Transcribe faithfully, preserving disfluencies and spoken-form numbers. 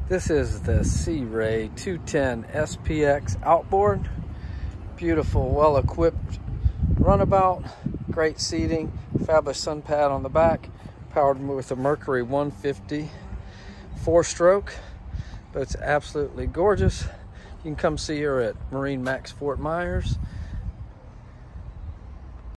This is the Sea Ray two ten S P X outboard. Beautiful, well-equipped runabout, great seating, fabulous sun pad on the back, powered with a Mercury one fifty four-stroke, but it's absolutely gorgeous. You can come see her at MarineMax Fort Myers.